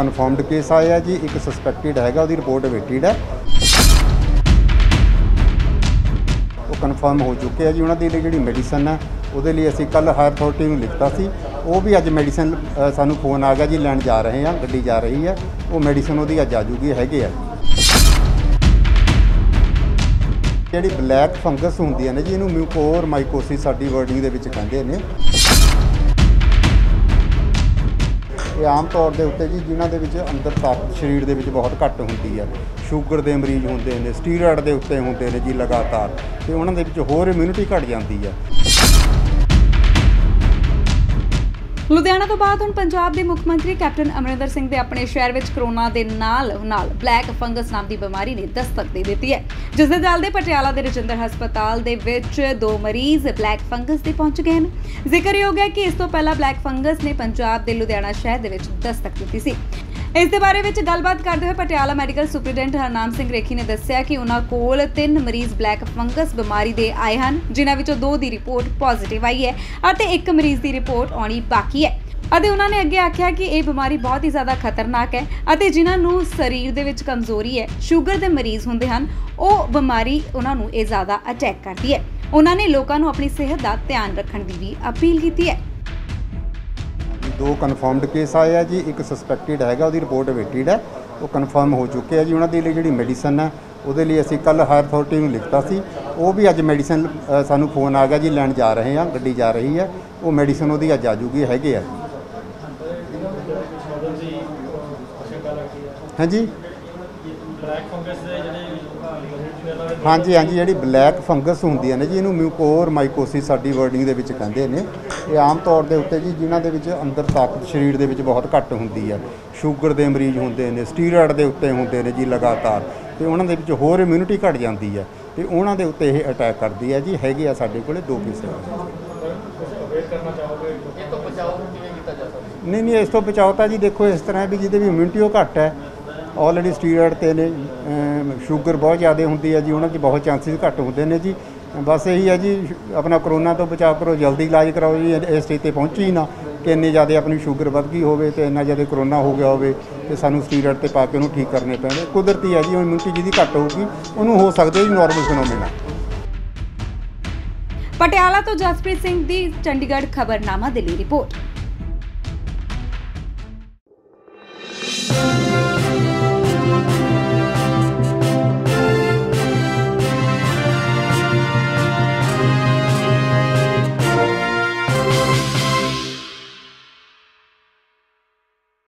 Confirmed case आए हैं जी, एक सस्पैक्टेड हैगा, उसकी रिपोर्ट वेटिड है, वो कन्फर्म हो चुके हैं जी। उन्होंने जी मैडिसन है वो असी कल हायर अथॉरिटी में लिखता सी, वो भी अज मैडिसन सानू फोन आ गया जी, लैन जा रहे हैं, गड्डी जा रही है, वो मैडिसन वो अज आ जूगी हैगे है जी। जी ब्लैक फंगस होंदी है ना जी, इनू म्यूकोर माइकोसिस साडी वर्डिंग दे विच कहंदे ने। ये आम तौर के उत्ते जी जिन्हां दे विच अंदर ताकत शरीर दे विच बहुत घट होंदी है, शूगर के मरीज होंदे ने, स्टीरॉयड के उत्ते होंदे ने जी लगातार, तो उन्हां दे विच होर इम्यूनिटी घट जाती है। लुधियाना तो बाद हुण पंजाब के मुख्य मंत्री कैप्टन अमरिंदर सिंह ने अपने शहर में कोरोना के नाल ब्लैक फंगस नाम की बीमारी ने दस्तक दे दी है, जिस दे चलदे पटियाला के रजिंदर हस्पताल दे विच 2 मरीज ब्लैक फंगस के पहुंच गए हैं। जिक्रयोग है कि इस तो पहला ब्लैक फंगस ने पंजाब के लुधियाना शहर के दस्तक दी सी। इस दे बारे में गलबात करते हुए पटियाला मैडिकल सुपरिटेंडेंट हरनाम सिंह रेखी ने दस्सिया कि उन्हां कोल 3 मरीज ब्लैक फंगस बीमारी दे आए हैं, जिन्हां विचों 2 की रिपोर्ट पॉजिटिव आई है और 1 मरीज की रिपोर्ट आनी बाकी है। उन्होंने अगे आख्या कि यह बीमारी बहुत ही ज़्यादा खतरनाक है और जिन्होंने शरीर दे विच कमजोरी है, शूगर के मरीज होंदे हन, वो बीमारी उन्होंने ये ज़्यादा अटैक करती है। उन्होंने लोगों को अपनी सेहत का ध्यान रखने की भी अपील की है। 2 कन्फर्म्ड केस आए हैं जी, एक सस्पैक्टेड हैगा, उसकी रिपोर्ट वेटिड है, वो कन्फर्म हो चुके हैं जी। उन्होंने जी मैडिसन है वो असी कल हायर अथॉरिटी में लिखता सी, वो भी अज मैडिसन सानू फोन आ गया जी, लैन जा रहे हैं, गड्डी जा रही है, वो मैडिसन वो अज आ जूगी हैगे है। हाँ जी हाँ जी हाँ जी, जी ब्लैक फंगस होंदी है ना जी, इनू म्यूकोर माइकोसिस साडी वर्डिंग दे विच कहंदे ने। ये आम तौर के उत्ते जी जिन्हां दे विच अंदर ताकत शरीर दे विच बहुत घट होंदी है, शूगर के मरीज होंदे ने, स्टीरॉयड के उत्ते होंदे ने जी लगातार, तो उन्हां दे विच होर इम्यूनिटी घट जाती है, तो उन्हां दे उत्ते ये अटैक करती है जी। हैगे आ साडे कोले 2 केस। नहीं इस तो बचाओ तो जी देखो इस तरह भी जिहदे भी इम्यूनिटी वो घट है, ऑलरेडी स्टीरॉयड ते ने, शूगर बहुत ज़्यादा होंदी है जी, उन्होंने बहुत चांसिस घट होंदे ने जी। बस यही है जी, अपना कोरोना तो बचाव करो, जल्दी इलाज कराओ जी, इस स्टेज पर पहुँची ही ना कि इन्नी ज़्यादा अपनी शूगर वध गई हो, इन्ना ज़्यादा कोरोना हो गया हो, तो सानू स्टीरॉयड ते पा के उन्होंने ठीक करने पैणे। कुदरती है जी, इम्यूनिटी जिहदी घट होगी उन्होंने हो सकता जी नॉर्मल फिनोमेना। पटियाला तो जसप्रीत सिंह दी चंडीगढ़ खबरनामा दिल्ली रिपोर्ट।